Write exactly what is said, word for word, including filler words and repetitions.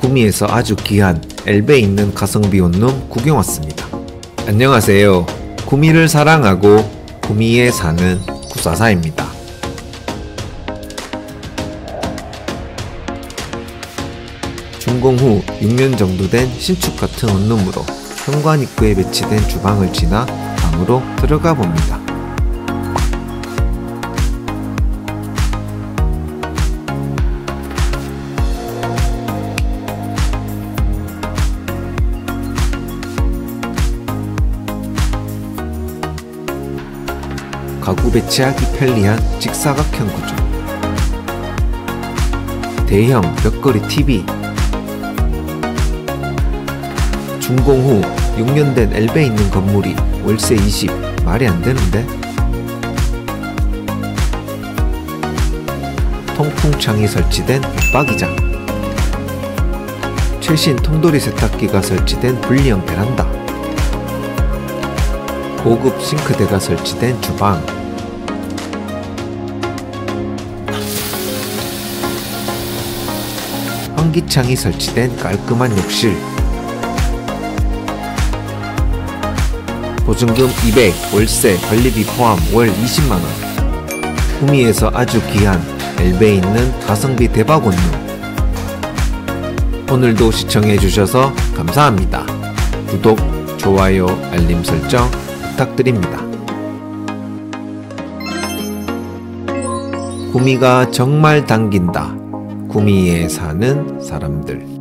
구미에서 아주 귀한 엘베에 있는 가성비 원룸 구경 왔습니다. 안녕하세요. 구미를 사랑하고 구미에 사는 구사사입니다. 준공 후 육 년 정도 된 신축 같은 원룸으로 현관 입구에 배치된 주방을 지나 방으로 들어가 봅니다. 가구 배치하기 편리한 직사각형 구조, 대형 벽걸이 티비, 준공 후 육 년 된 엘베에 있는 건물이 월세 이십, 말이 안 되는데? 통풍창이 설치된 붙박이장, 최신 통돌이 세탁기가 설치된 분리형 베란다, 고급 싱크대가 설치된 주방, 환기창이 설치된 깔끔한 욕실, 보증금 이백, 월세, 관리비 포함 월 이십만 원. 구미에서 아주 귀한 엘베에 있는 가성비 대박 원룸. 오늘도 시청해주셔서 감사합니다. 구독, 좋아요, 알림 설정 부탁드립니다. 구미가 정말 당긴다. 구미에 사는 사람들.